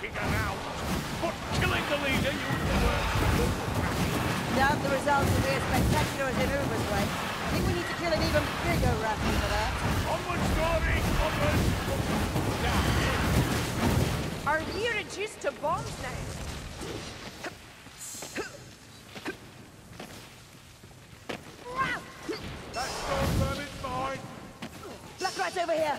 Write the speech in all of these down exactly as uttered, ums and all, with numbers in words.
joking around. But killing the leader, you Doubt the results will be as spectacular as in Uber's way. I think we need to kill an even bigger Ratty for that. onward, Story! Onward! Are we reduced to bombs now? That storm vermin's mine! Black Rat's over here!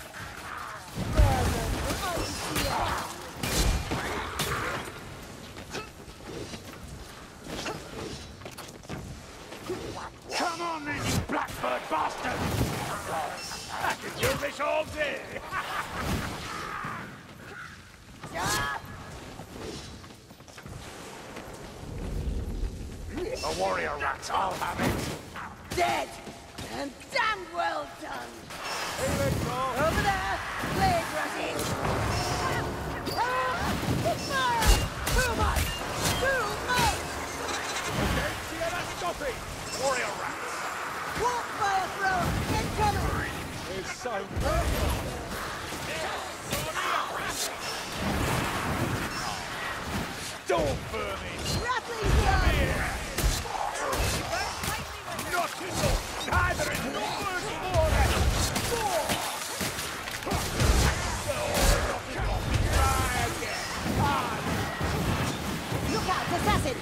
Come on then, you blackbird bastard! I can do this all day! A warrior rat, I'll have it! Dead! And damn well done! Here they go! Over there! Blade Ratty! Ah! Fire! Too much! Too much! Okay, Sienna, stop it! Warrior rats! Walk fire thrower! Incoming! It's so perfect! Storm vermin! Rattling blood! Not enough! Neither is numbers for it! Four! Try again! Five! Look out, assassin!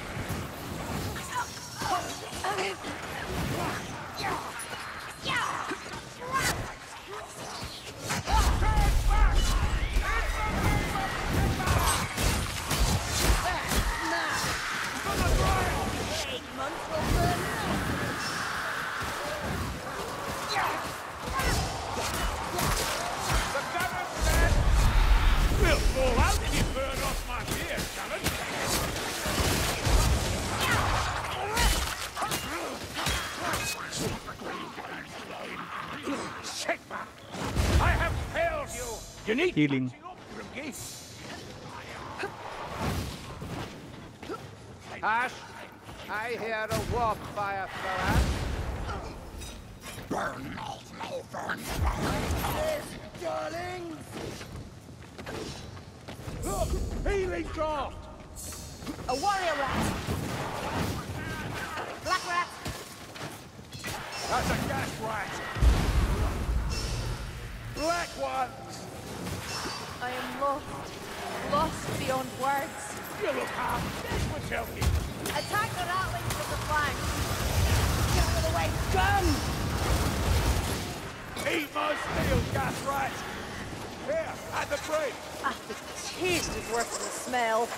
We'll fall out if you burn off my beard, Talon! Sigma! I have failed you! You need Healing. patching up, Grimke. Ash, I hear a warp fire thrower. Burn off no burn! Darlings! Look! Healing draft! A warrior rat! Black rat! That's a gas rat! Black ones! I am lost. Lost beyond words. You look half dead, Matilda! Attack the ratlings with the flank. Get out of the way! Gun! Eat my steel, gas rat! Here, at the bridge! Ah, the taste is worse than the smell.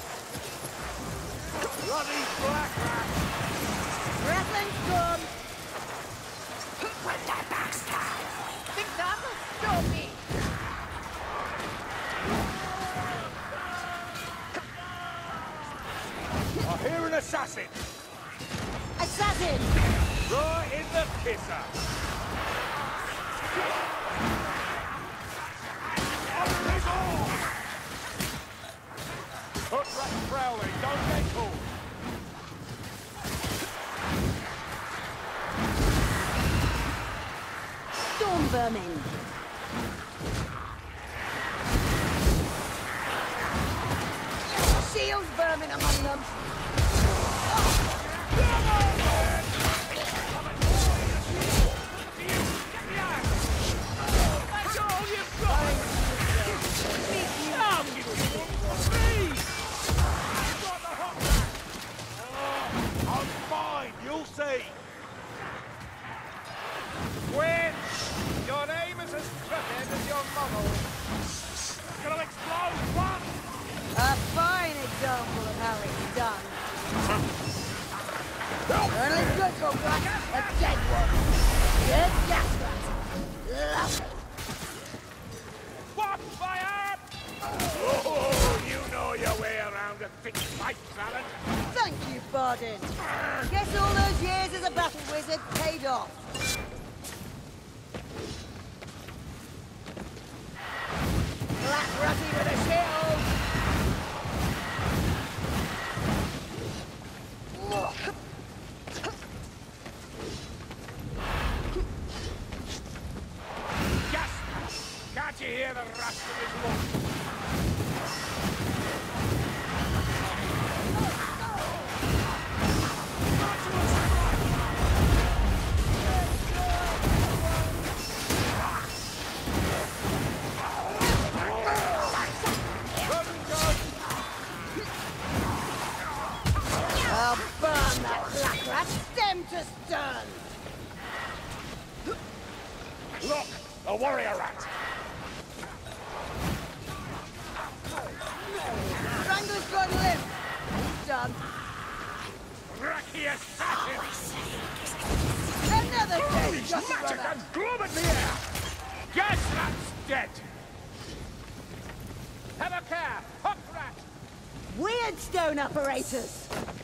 Bloody black rat! Rattling gun! Think that'll stop me? I hear an assassin! Assassin! Right in the kisser! On his arm! Hook rat prowling, don't get caught! Storm vermin! Shield vermin among them! That's all you've got! I'll give you one for me! I've got the hot rat! Oh, I'm fine, you'll see! Witch, your aim is as crooked as your model. Gonna explode, what? A fine example of how it's done. Only good for Black, a dead one. Good gas rat. Love it. What fire? Oh, you know your way around a thick pipe, Talon. Thank you, Bardin. Guess all those years as a battle wizard paid off. Black Ratty with a shield! Gas! Can't you hear the rust of his lung? warrior rat! Strangler's got limp. He's done. Racky assassin! Another Holy dead Jossie magic runner. and gloom in the air! Guess that's dead! Have a care! Hook rat! Weird stone operators.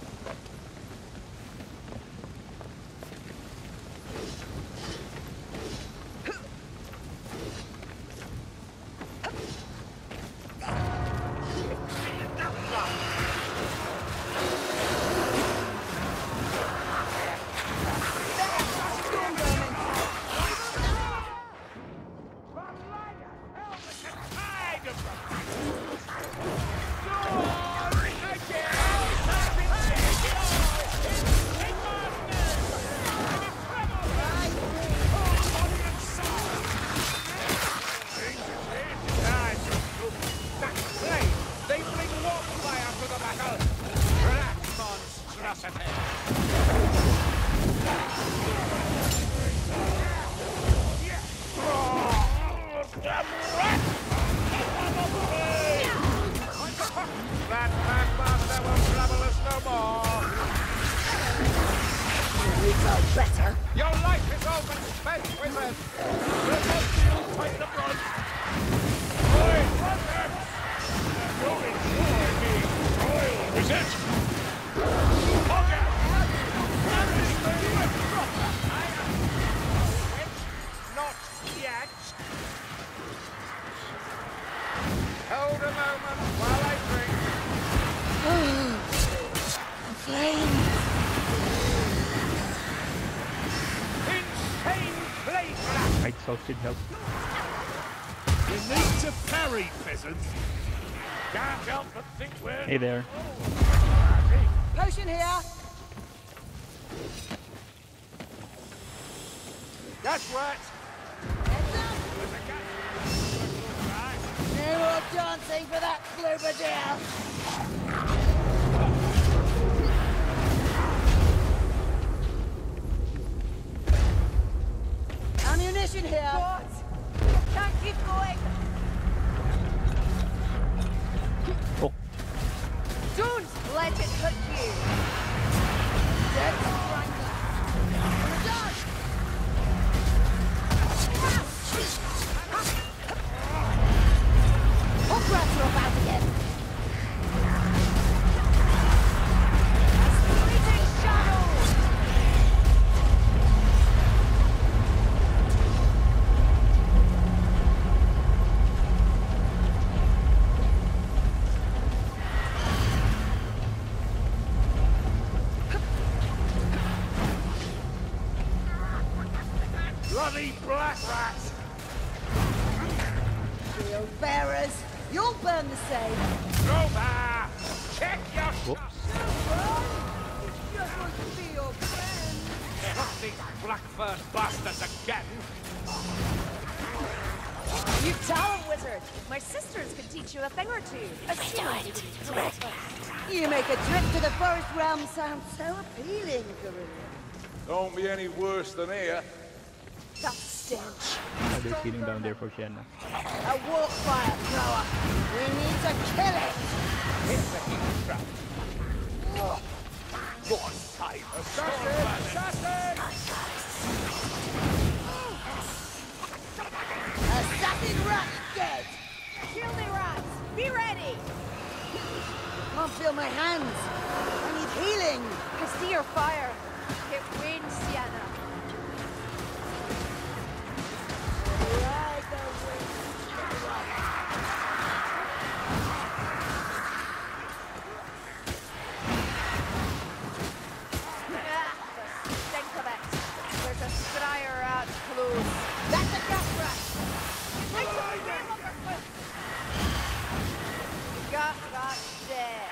They bring warp fire to the battle! Rat monstrosity! That mad master will trouble us no more! We know better. Your life is over, spent, wizard! Fight the blood! Oi, brother! You're enjoying me! Royal resent! Hogger! Not yet! Hold a moment while I drink. Flame. Insane plague rat! Right, so should help. You need to parry, peasant! Can't help but think we're... Hey there. Potion here. That's right! Heads up. No more dancing for that Blooberdeer. Ammunition here. God! Can't keep going! Oh, Don't let it hurt you! Dead Strangler. Dodge. Hook rats are about again. Fleeting shadow! Bloody black rat! Shield bearers, you'll burn the same. Grover! Check your whoops. Just want to be your friend. Not these black-furred bastards again! You talent wizard! My sisters can teach you a thing or two. Assuming you didn't do it. You make a trip to the forest realm sound so appealing, Gorilla. Don't be any worse than here. That stench. Oh, there's healing down there for Shenna. A warp fire thrower. We need to kill it. Hit the heat trap! Your side! Assassin! Assassin! Assassin rat dead. Shield me, rats! Be ready! Can't feel my hands. I need healing. I see your fire. It wins, Sienna. Ride the wind. Ah, the stink of it. There's a scryer out close. That's a gas rat. Like to be name of your foot. Got that dead.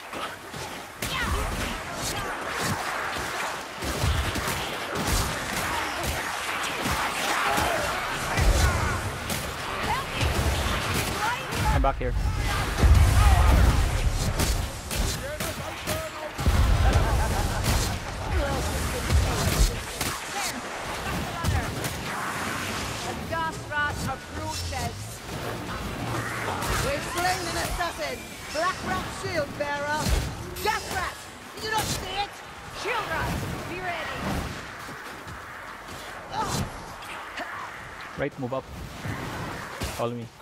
I'm back here. The gas rat Flaming assassin! Black rat shield bearer! Gas rat! Did you not see it? Shield rat, be ready. Right, move up. Follow me.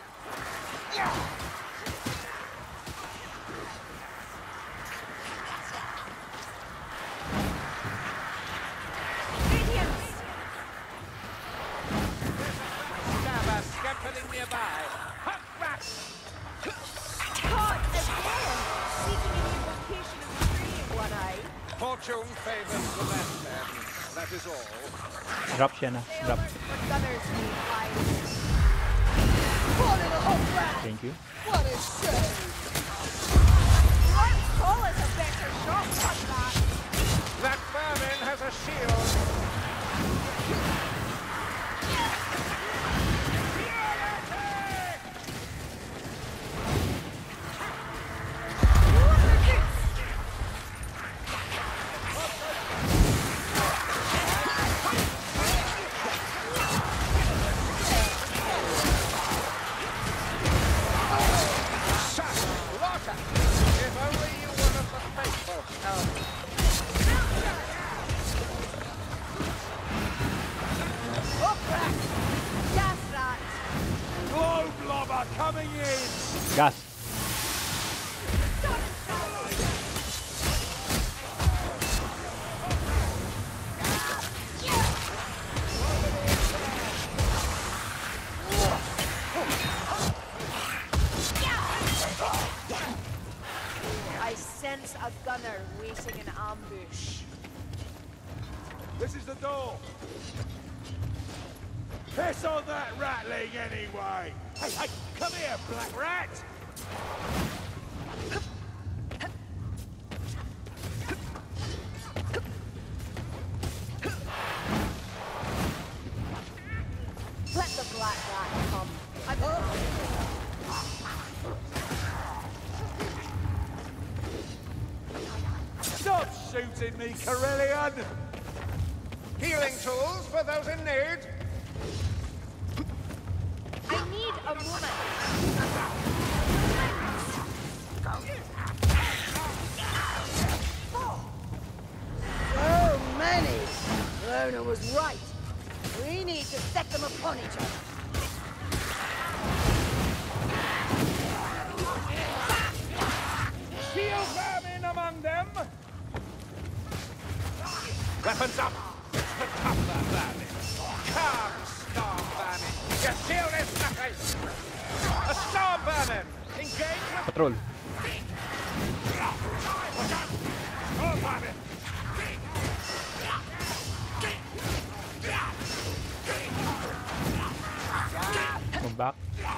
Radiance. Stabber scampering nearby. Hot rat! Caught again. Seeking an invocation of freeing one eye. Fortune favors the left hand. That is all. Drop, Shanna. They Drop. alert for gunners being fired. Poor little hot rat! Thank you. What a shame! Let's call us a better shot than that. That vermin has a shield. Slaughter! If only you were of the faithful. Hot rat! Gas rat. Globe lobber coming in! Gas. I sense a gunner waiting in ambush. This is the door! Piss on that ratling anyway! Hey, hey, come here, black rat! Let the black rat come. I'm Stop shooting me, Carillion! Healing tools for those in need. I need a moment. So many! Rona was right. We need to set them upon each other. Shield vermin among them. Weapons up. The tougher vermin. Come, storm vermin. Your shield is nothing. A storm vermin. Engage with Patrol. storm vermin. Move back.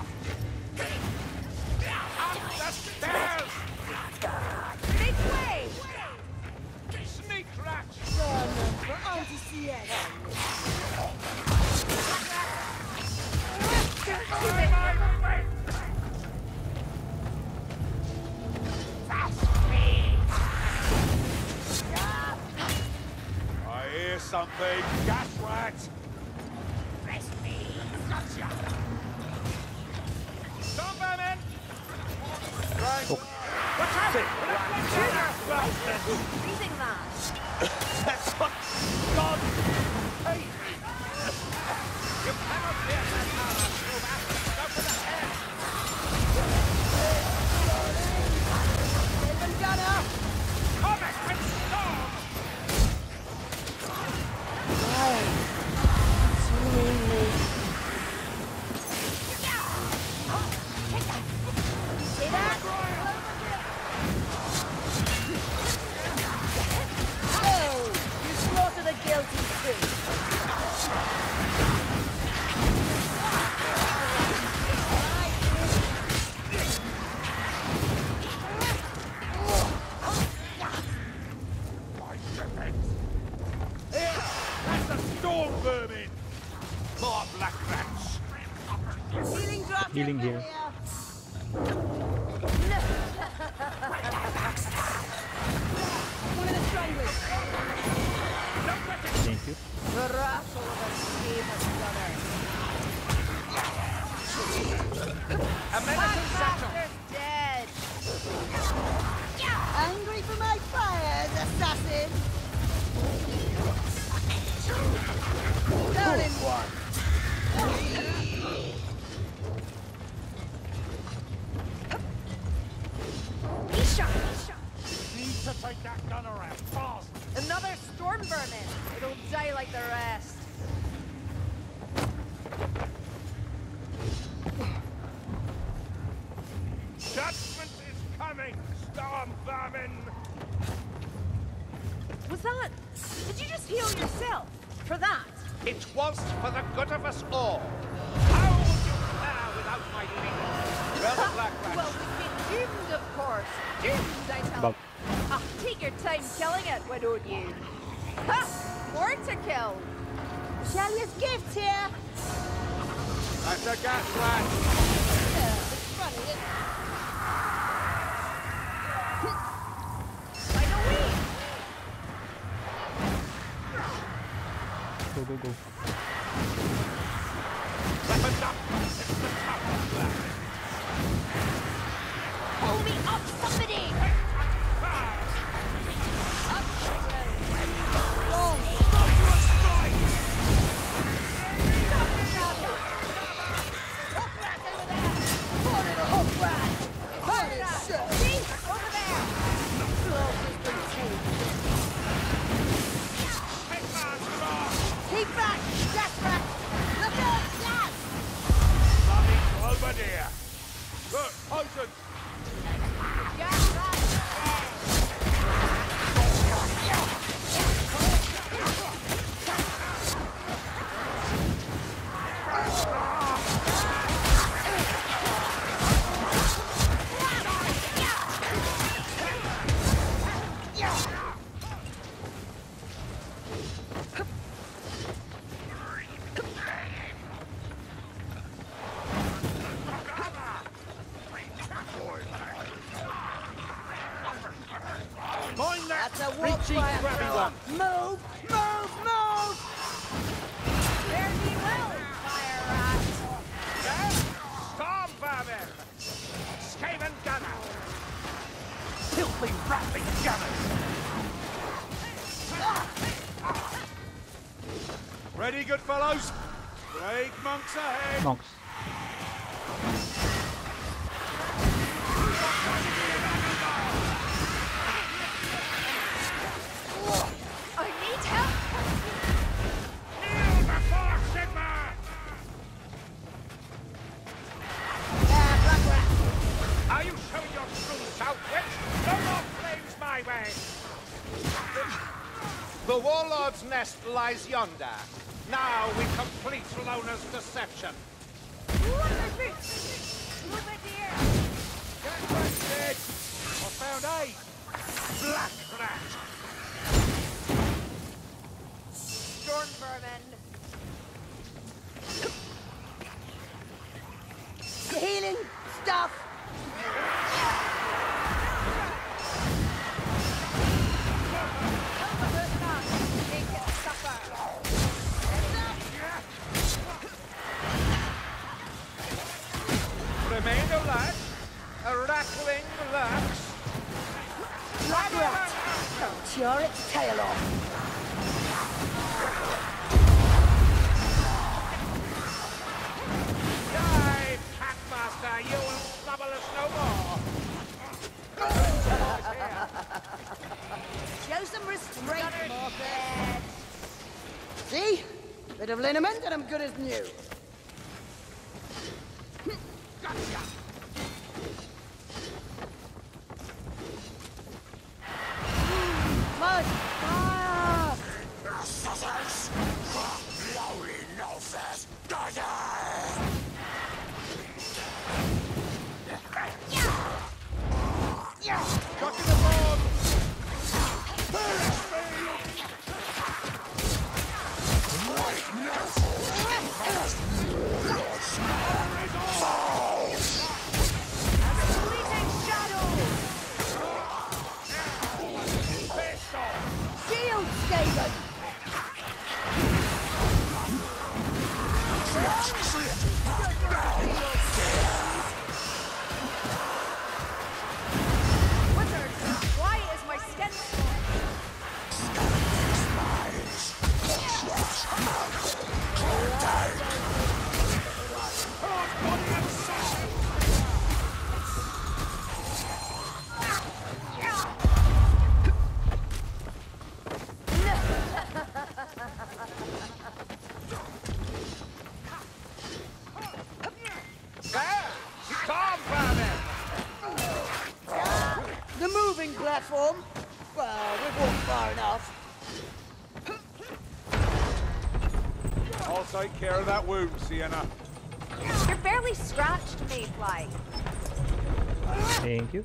Up the stairs. Make way! Sneak rat. For Auntie Sienna. I hear something. Gas rat! Storm vermin. Right. What's happening? Breathing mask. That's what God hate me! You cannot pierce that armor through that. Go for the head. Raven Gunner! Comet and storm. See that? Oh! You slaughter the guilty too! Here! That's the storm vermin! More black rats! Healing drop Healing here. One of the strongest. Thank you. The rattle of a famous gunner. A menacing satchel. There's Angry for my fires, assassin? Down in one. Isha! Isha! Need to take that gun around fast. Another storm vermin! It'll die like the rest. Judgment is coming, storm vermin. Was that... Did you just heal yourself? For that? It was for the good of us all. How would you fare without my leader? Well, the Black Rats. Well, we've been doomed, of course. Doomed, I tell Bob. you. Ah, take your time killing it, why don't you? Ha! More to kill. Shelley's gift here. That's a gas rat. Yeah, it's funny, isn't it? By the way, Go, go, go. Weapons up. It's the top of that. pull me up, somebody! Up, Long. Hook rat over there. Call it a hook rat. Holy shit. see? Over there! Close has been taken. Keep back, gas rat. Look out, gas. Bloody Cloverdale. Look, poison. Gas rat! Mind that. That's a warp Reachy, fire grabby thrower. one. Move, move, move. Fare thee well, fire rat! Yes? Storm vermin. Skaven gunner. Filthy, rattling gunners. Ready, good fellows? Plague monks ahead. Monks. I need help! Kneel before Sigma! Yeah, black rat. Are you showing your true self, witch? No more flames my way. The warlord's nest lies yonder. Now we complete Lona's deception. What are boots? Move it here! Get back, dead! I found eight. Black rat. Storm vermin! The healing stuff. Help us not! Make it suffer! Remain alert. A rattling lurks. Black rat. Don't tear its tail off. Die, Packmaster. You will trouble us no more. Show some restraint, Gunner's Morpheus. dead. See? Bit of liniment and I'm good as new. Mud! Fire! Got to the board. Fleeting shadow! Shield, Skaven! landing platform. Well, we've walked far enough. I'll take care of that wound, Sienna. You're barely scratched, Mayfly. Thank you.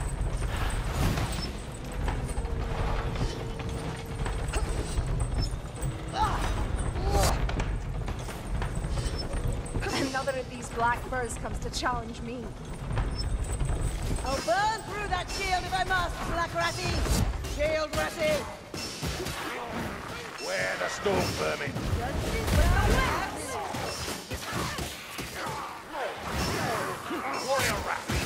Another of these black furs comes to challenge me. I'll burn through that shield if I must, Black Ratty! Shield Ratty! Where the storm vermin? Warrior rat!